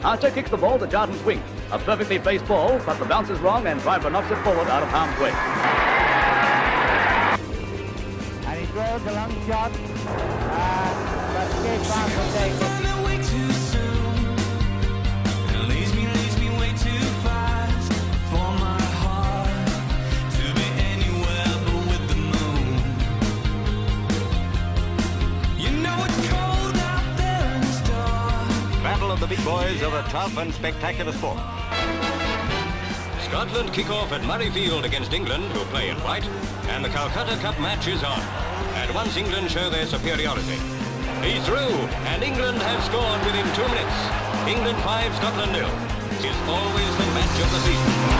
Archer kicks the ball to Jarden's wing. A perfectly placed ball, but the bounce is wrong and driver knocks it forward out of harm's way. And he throws a long shot, but Skate Farm will take it. Of the big boys of a tough and spectacular sport. Scotland kick off at Murrayfield against England, who play in white, and the Calcutta Cup match is on. At once England show their superiority. He's through, and England have scored within 2 minutes. England 5, Scotland 0. Is always the match of the season.